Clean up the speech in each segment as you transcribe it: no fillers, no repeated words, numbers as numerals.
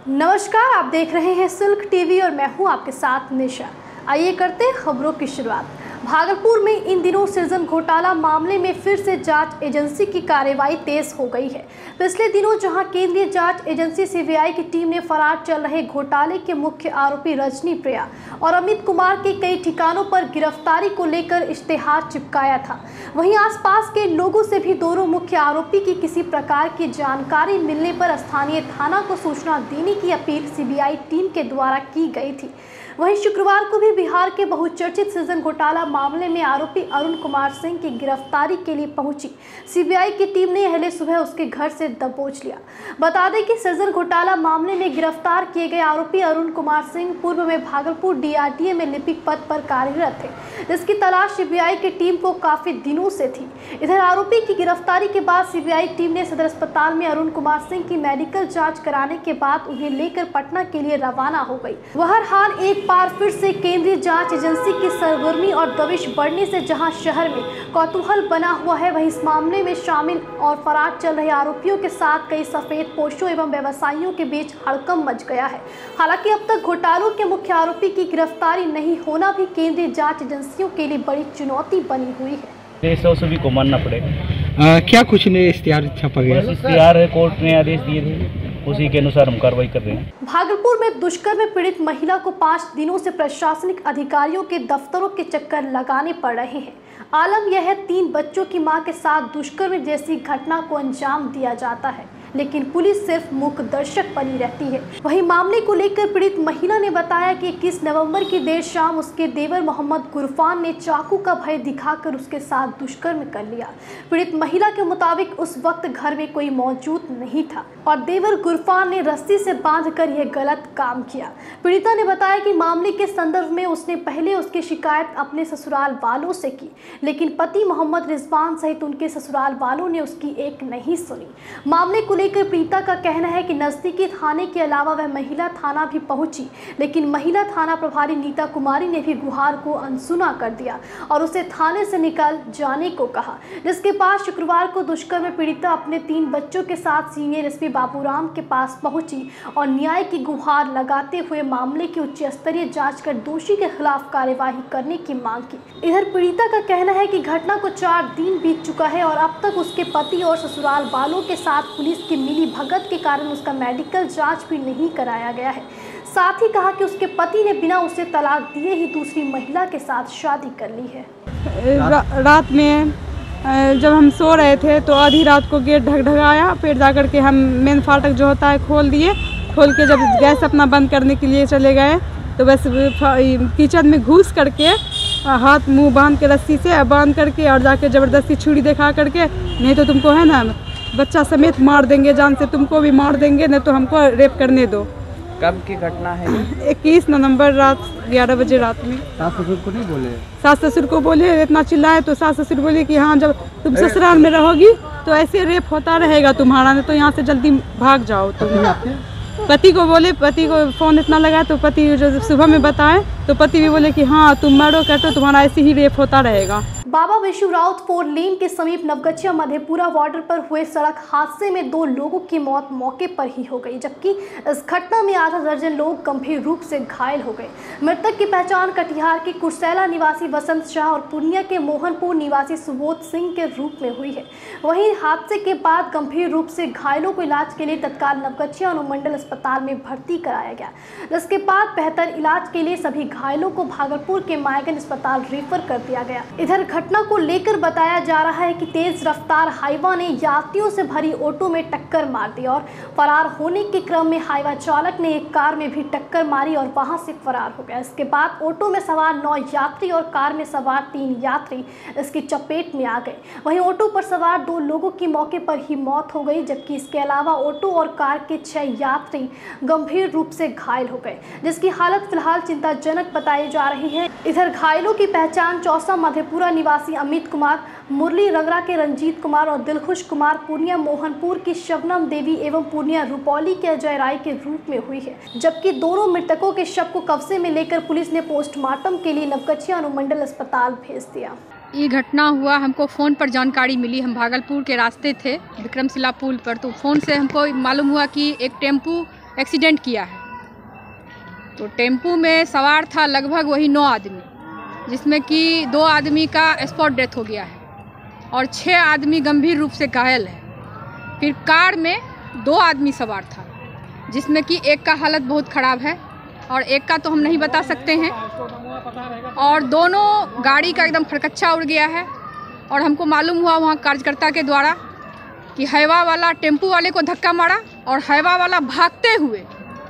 नमस्कार, आप देख रहे हैं सिल्क टीवी और मैं हूं आपके साथ निशा। आइए करते हैं खबरों की शुरुआत। भागलपुर में इन दिनों सृजन घोटाला मामले में फिर से जांच एजेंसी की कार्रवाई तेज हो गई है। पिछले दिनों जहां केंद्रीय जांच एजेंसी सीबीआई की टीम ने फरार चल रहे घोटाले के मुख्य आरोपी रजनी प्रिया और अमित कुमार के कई ठिकानों पर गिरफ्तारी को लेकर इश्तेहार चिपकाया था, वहीं आसपास के लोगों से भी दोनों मुख्य आरोपी की किसी प्रकार की जानकारी मिलने पर स्थानीय थाना को सूचना देने की अपील सीबीआई टीम के द्वारा की गई थी। वहीं शुक्रवार को भी बिहार के बहुचर्चित सृजन घोटाला मामले में आरोपी अरुण कुमार सिंह की गिरफ्तारी के लिए पहुंची सीबीआई की टीम ने अहले सुबह उसके घर से दबोच लिया। बता दें कि सृजन घोटाला मामले में गिरफ्तार किए गए आरोपी अरुण कुमार सिंह पूर्व में भागलपुर डीआरडीए में लिपिक पद पर कार्यरत थे, जिसकी तलाश सीबीआई की टीम को काफी दिनों से थी। इधर आरोपी की गिरफ्तारी के बाद सीबीआई टीम ने सदर अस्पताल में अरुण कुमार सिंह की मेडिकल जाँच कराने के बाद उन्हें लेकर पटना के लिए रवाना हो गई। बहरहाल एक बार फिर से केंद्रीय जांच एजेंसी की सरगर्मी और दबिश बढ़ने से जहां शहर में कौतूहल बना हुआ है, वहीं इस मामले में शामिल और फरार चल रहे आरोपियों के साथ कई सफेद पोशों एवं व्यवसायियों के बीच हड़कंप मच गया है। हालांकि अब तक घोटालों के मुख्य आरोपी की गिरफ्तारी नहीं होना भी केंद्रीय जांच एजेंसियों के लिए बड़ी चुनौती बनी हुई है। सभी को मानना पड़ेगा। क्या कुछ ने इश्तिहार छपा गया? इश्तिहार है, कोर्ट ने आदेश दिए थे, उसी के अनुसार हम कार्रवाई कर रहे हैं। भागलपुर में दुष्कर्म में पीड़ित महिला को 5 दिनों से प्रशासनिक अधिकारियों के दफ्तरों के चक्कर लगाने पड़ रहे हैं। आलम यह है, 3 बच्चों की मां के साथ दुष्कर्म जैसी घटना को अंजाम दिया जाता है, लेकिन पुलिस सिर्फ मूक दर्शक बनी रहती है। वहीं मामले को लेकर पीड़ित महिला ने बताया कि 21 नवंबर की देर शाम उसके देवर मोहम्मद गुरफान ने चाकू का भय दिखाकर उसके साथ दुष्कर्म कर लिया। पीड़ित महिला के मुताबिक उस वक्त घर में कोई मौजूद नहीं था और देवर गुरफान ने रस्सी से बांधकर यह गलत काम किया। पीड़िता ने बताया कि मामले के संदर्भ में उसने पहले उसकी शिकायत अपने ससुराल वालों से की, लेकिन पति मोहम्मद रिजवान सहित उनके ससुराल वालों ने उसकी एक नहीं सुनी। मामले को लेकर पीड़िता का कहना है कि नजदीकी थाने के अलावा वह महिला थाना भी पहुंची, लेकिन महिला थाना प्रभारी नीता कुमारी ने भी गुहार को अनसुना कर दिया और उसे थाने से निकल जाने को कहा, जिसके बाद शुक्रवार को दुष्कर्म में पीड़िता अपने 3 बच्चों के साथ सीनियर एसपी बाबूराम के पास पहुंची और न्याय की गुहार लगाते हुए मामले की उच्च स्तरीय जांच कर दोषी के खिलाफ कार्यवाही करने की मांग की। इधर पीड़िता का कहना है कि घटना को 4 दिन बीत चुका है और अब तक उसके पति और ससुराल वालों के साथ पुलिस की मिली भगत के कारण उसका मेडिकल जांच भी नहीं कराया गया है। साथ ही कहा कि उसके पति ने बिना उसे तलाक दिए ही दूसरी महिला के साथ शादी कर ली है। रात में जब हम सो रहे थे तो आधी रात को गेट ढकढकाया, फिर जाकर के हम मेन फाटक जो होता है खोल दिए। खोल के जब गैस अपना बंद करने के लिए चले गए तो बस किचन में घुस करके हाथ मुंह बांध के रस्सी से बांध करके और जाके ज़बरदस्ती छुरी दिखा करके, नहीं तो तुमको है ना बच्चा समेत मार देंगे, जान से तुमको भी मार देंगे, नहीं तो हमको रेप करने दो। कब की घटना है? 21 नवंबर रात 11 बजे रात में। सास ससुर को नहीं बोले? सास ससुर को बोले, इतना चिल्लाए तो सास ससुर बोले कि हाँ, जब तुम ससुराल में रहोगी तो ऐसे रेप होता रहेगा तुम्हारा, नहीं तो यहाँ से जल्दी भाग जाओ तुम। पति को बोले, पति को फ़ोन इतना लगा तो पति जो सुबह में बताए तो पति भी बोले कि हाँ, तुम मरो करते तुम्हारा ऐसे ही रेप होता रहेगा। बाबा विशु राउत 4 लेन के समीप नवगछिया मधेपुरा बॉर्डर पर हुए सड़क हादसे में 2 लोगों की मौत मौके पर ही हो गई, जबकि इस घटना में आधा दर्जन लोग गंभीर रूप से घायल हो गए। मृतक की पहचान कटिहार के कुर्सेला निवासी वसंत शाह और पूर्णिया के मोहनपुर निवासी सुबोध सिंह के रूप में हुई है। वहीं हादसे के बाद गंभीर रूप से घायलों को इलाज के लिए तत्काल नवगछिया अनुमंडल अस्पताल में भर्ती कराया गया, जिसके बाद बेहतर इलाज के लिए सभी घायलों को भागलपुर के मायगन अस्पताल रेफर कर दिया गया। इधर घटना को लेकर बताया जा रहा है कि तेज रफ्तार हाईवा ने यात्रियों से भरी ऑटो में टक्कर मार दी और फरार होने के क्रम में हाईवा चालक ने एक कार में भी टक्कर मारी और वहां से फरार हो गया। इसके बाद ऑटो में सवार 9 यात्री और कार में सवार 3 यात्री इसकी चपेट में आ गए। वहीं ऑटो पर सवार 2 लोगों की मौके पर ही मौत हो गई, जबकि इसके अलावा ऑटो और कार के 6 यात्री गंभीर रूप से घायल हो गए, जिसकी हालत फिलहाल चिंताजनक बताई जा रही है। इधर घायलों की पहचान चौसा मधेपुरा निवासी अमित कुमार, मुरली रंगरा के रंजीत कुमार और दिलखुश कुमार, पूर्णिया मोहनपुर की शबनम देवी एवं पूर्णिया रुपौली के अजय राय के रूप में हुई है, जबकि दोनों मृतकों के शव को कब्जे में लेकर पुलिस ने पोस्टमार्टम के लिए नवगछिया अनुमंडल अस्पताल भेज दिया। ये घटना हुआ, हमको फ़ोन पर जानकारी मिली। हम भागलपुर के रास्ते थे विक्रमशिला पुल पर, तो फ़ोन से हमको मालूम हुआ कि एक टेम्पू एक्सीडेंट किया है। तो टेम्पू में सवार था लगभग वही 9 आदमी, जिसमें कि 2 आदमी का स्पॉट डेथ हो गया है और 6 आदमी गंभीर रूप से घायल है। फिर कार में 2 आदमी सवार था, जिसमें कि एक का हालत बहुत ख़राब है और एक का तो हम नहीं बता सकते हैं, और दोनों गाड़ी का एकदम फरकच्चा उड़ गया है। और हमको मालूम हुआ वहाँ कार्यकर्ता के द्वारा कि हाईवा वाला टेम्पू वाले को धक्का मारा और हाईवा वाला भागते हुए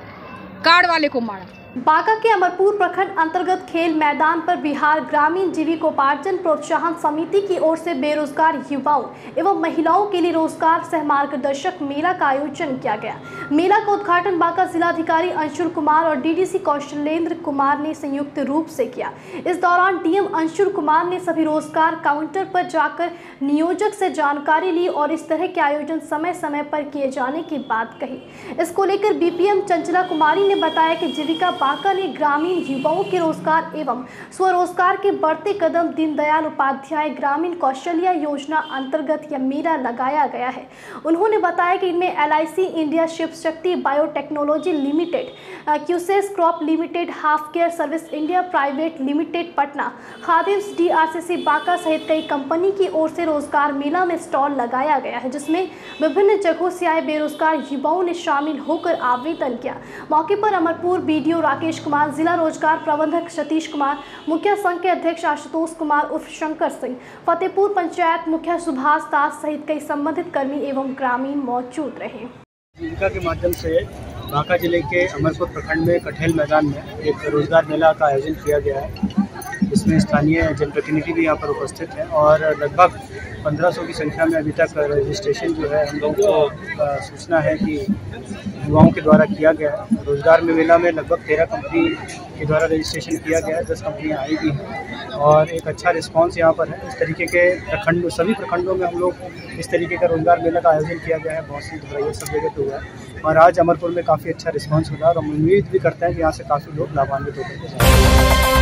कार वाले को मारा। बांका के अमरपुर प्रखंड अंतर्गत खेल मैदान पर बिहार ग्रामीण जीविकोपार्जन प्रोत्साहन समिति की ओर से बेरोजगार युवाओं एवं महिलाओं के लिए रोजगार सह मार्गदर्शक मेला का आयोजन किया गया। मेला का उद्घाटन बांका जिलाधिकारी अंशुल कुमार और डीडीसी कौशलेंद्र कुमार ने संयुक्त रूप से किया। इस दौरान डीएम अंशुल कुमार ने सभी रोजगार काउंटर पर जाकर नियोजक से जानकारी ली और इस तरह के आयोजन समय समय पर किए जाने की बात कही। इसको लेकर बीपीएम चंचला कुमारी ने बताया कि जीविका बांका ने ग्रामीण युवाओं के रोजगार एवं स्वरोजगार के बढ़ते कदम दीनदयाल उपाध्याय ग्रामीण कौशल्या योजना अंतर्गत यह मेला लगाया गया है। उन्होंने बताया कि इनमें LIC India Shiv Shakti biotechnology limited, Quess corp limited, half care service India private limited Patna, Khadims DRCC Banka सहित कई कंपनी की ओर से रोजगार मेला में स्टॉल लगाया गया है, जिसमें विभिन्न जगहों से आए बेरोजगार युवाओं ने शामिल होकर आवेदन किया। मौके पर अमरपुर BDO राकेश कुमार, जिला रोजगार प्रबंधक सतीश कुमार, मुखिया संघ के अध्यक्ष आशुतोष कुमार उर्फ शंकर सिंह, फतेहपुर पंचायत मुखिया सुभाष दास सहित कई संबंधित कर्मी एवं ग्रामीण मौजूद रहे। जीविका के माध्यम से बांका जिले के अमरपुर प्रखंड में कठेल मैदान में एक रोजगार मेला का आयोजन किया गया है। इसमें स्थानीय जनप्रतिनिधि भी यहाँ पर उपस्थित हैं और लगभग 1500 की संख्या में अभी तक रजिस्ट्रेशन जो है हम लोगों को सूचना है कि युवाओं के द्वारा किया गया है। रोजगार मेला में लगभग 13 कंपनी के द्वारा रजिस्ट्रेशन किया गया है, 10 कंपनियाँ आई भी हैं और एक अच्छा रिस्पांस यहाँ पर है। इस तरीके के प्रखंड सभी प्रखंडों में हम लोग इस तरीके का रोजगार मेला का आयोजन किया गया है। बहुत सी धुलाई सब जगह पे हुआ है और आज अमरपुर में काफ़ी अच्छा रिस्पांस मिला और हम उम्मीद भी करते हैं कि यहाँ से काफ़ी लोग लाभान्वित होकर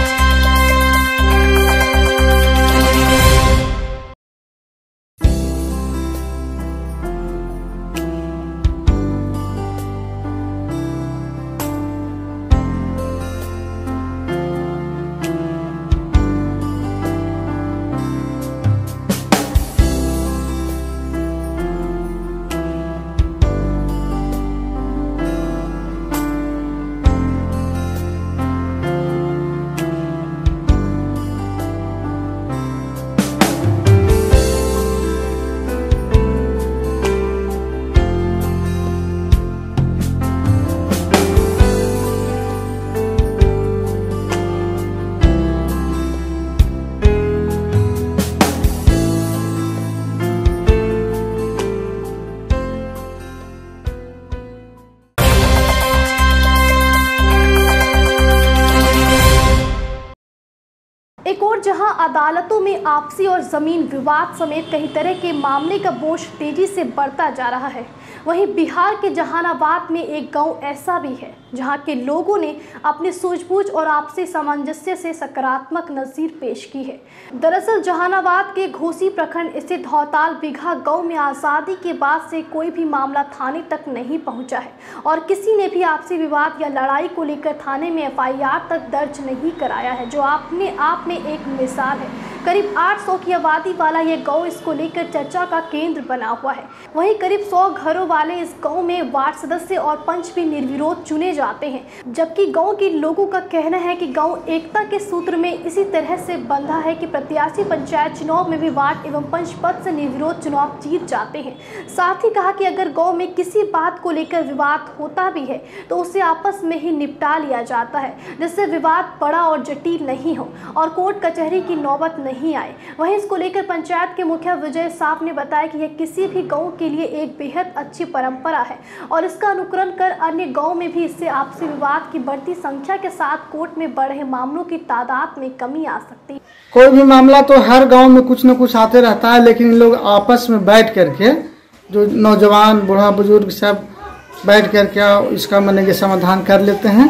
एक और जहां अदालतों में आपसी और जमीन विवाद समेत कई तरह के मामले का बोझ तेजी से बढ़ता जा रहा है, वहीं बिहार के जहानाबाद में एक गांव ऐसा भी है जहां के लोगों ने अपनी सूझबूझ और आपसी सामंजस्य से सकारात्मक नज़ीर पेश की है। दरअसल जहानाबाद के घोसी प्रखंड स्थित धौताल बिघा गांव में आज़ादी के बाद से कोई भी मामला थाने तक नहीं पहुंचा है और किसी ने भी आपसी विवाद या लड़ाई को लेकर थाने में FIR तक दर्ज नहीं कराया है, जो अपने आप में एक मिसाल है। करीब 800 की आबादी वाला यह गांव इसको लेकर चर्चा का केंद्र बना हुआ है। वहीं करीब 100 घरों वाले इस गांव में वार्ड सदस्य और पंच भी निर्विरोध चुने जाते हैं, जबकि गांव के लोगों का कहना है कि गांव एकता के सूत्र में इसी तरह से बंधा है कि प्रत्याशी पंचायत चुनाव में भी वार्ड एवं पंच पद से निर्विरोध चुनाव जीत जाते हैं। साथ ही कहा कि अगर गाँव में किसी बात को लेकर विवाद होता भी है तो उसे आपस में ही निपटा लिया जाता है, जिससे विवाद बड़ा और जटिल नहीं हो और कोर्ट कचहरी की नौबत नहीं आए। वहीं इसको लेकर पंचायत के मुखिया विजय साफ ने बताया कि यह किसी भी गांव के लिए एक बेहद अच्छी परंपरा है और इसका अनुकरण कर अन्य गांव में भी इससे आपसी विवाद की बढ़ती संख्या के साथ कोर्ट में बढ़ रहे मामलों की तादाद में कमी आ सकती है। कोई भी मामला तो हर गांव में कुछ न कुछ आते रहता है, लेकिन इन लोग आपस में बैठ करके जो नौजवान बूढ़ा बुजुर्ग सब बैठ करके इसका माने समाधान कर लेते हैं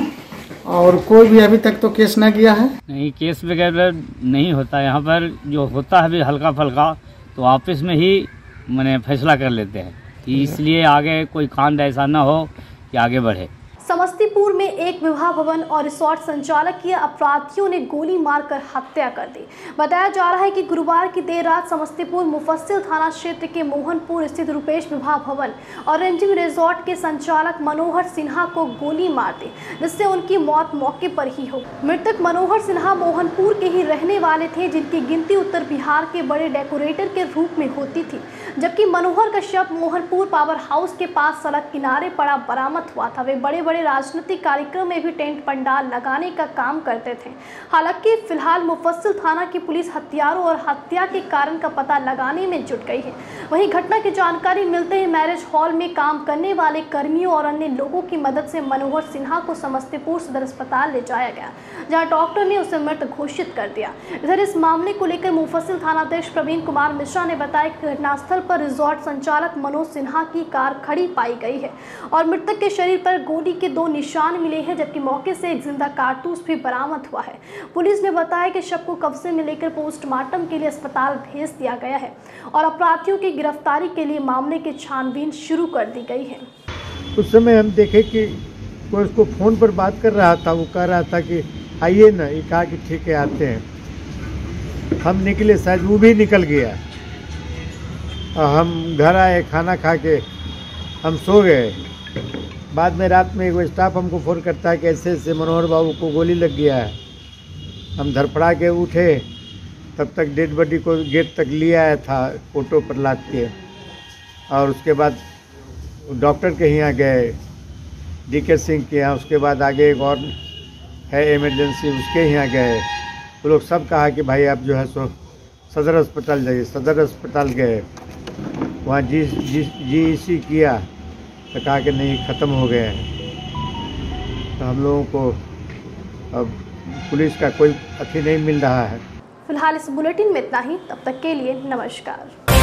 और कोई भी अभी तक तो केस न गया है। नहीं, केस वगैरह नहीं होता यहाँ पर। जो होता है भी हल्का फल्का तो आपस में ही मैंने फैसला कर लेते हैं कि इसलिए आगे कोई कांड ऐसा ना हो कि आगे बढ़े। समस्तीपुर में एक विवाह भवन और रिसोर्ट संचालक की अपराधियों ने गोली मारकर हत्या कर दी। बताया जा रहा है कि गुरुवार की देर रात समस्तीपुर मुफस्सिल थाना क्षेत्र के मोहनपुर स्थित रुपेश विवाह भवन और रेंजिंग रिसोर्ट के संचालक मनोहर सिन्हा को गोली मार दी, जिससे उनकी मौत मौके पर ही हो गई। मृतक मनोहर सिन्हा मोहनपुर के ही रहने वाले थे, जिनकी गिनती उत्तर बिहार के बड़े डेकोरेटर के रूप में होती थी, जबकि मनोहर का शव मोहनपुर पावर हाउस के पास सड़क किनारे पड़ा बरामद हुआ था। वे बड़े बड़े राजनीतिक कार्यक्रम में भी टेंट पंडाल लगाने का काम करते थे। हालांकि फिलहाल मुफस्सिल थाना की पुलिस हत्यारों और हत्या के कारण का पता लगाने में जुट गई है। वहीं घटना की जानकारी मिलते ही मैरिज हॉल में काम करने वाले कर्मियों और अन्य लोगों की मदद से मनोहर सिन्हा को समस्तीपुर सदर अस्पताल ले जाया गया, जहां डॉक्टर ने उसे मृत घोषित कर दिया। इधर इस मामले को लेकर मुफस्सिल थानाध्यक्ष प्रवीण कुमार मिश्रा ने बताया कि घटनास्थल पर रिजॉर्ट संचालक मनोज सिन्हा की कार खड़ी पाई गई है और मृतक के शरीर पर गोली के 2 निशान मिले हैं, जबकि मौके से एक जिंदा कारतूस भी बरामद हुआ है। पुलिस ने बताया कि शव को कब्जे में लेकर पोस्टमार्टम के लिए अस्पताल भेज दिया गया है और अपराधियों की गिरफ्तारी के लिए मामले की छानबीन शुरू कर दी गई है। उस समय हम देखे कि वो उसको फ़ोन पर बात कर रहा था, वो कह रहा था कि आइए ना, ये कहा कि ठीक है आते हैं। हम निकले, शायद वो भी निकल गया। हम घर आए, खाना खा के हम सो गए। बाद में रात में एक स्टाफ हमको फ़ोन करता है कि ऐसे ऐसे मनोहर बाबू को गोली लग गया है। हम धड़पड़ा के उठे, तब तक डेड बॉडी को गेट तक ले आया था ऑटो पर लाद के, और उसके बाद डॉक्टर के यहाँ गए, DK सिंह के यहाँ। उसके बाद आगे एक और है इमरजेंसी, उसके यहाँ गए। वो लोग सब कहा कि भाई आप जो है सो सदर अस्पताल जाइए। सदर अस्पताल गए, वहाँ GEC किया तो कहा कि नहीं, ख़त्म हो गए हैं। तो हम लोगों को अब पुलिस का कोई अथी नहीं मिल रहा है। फिलहाल इस बुलेटिन में इतना ही। तब तक के लिए नमस्कार।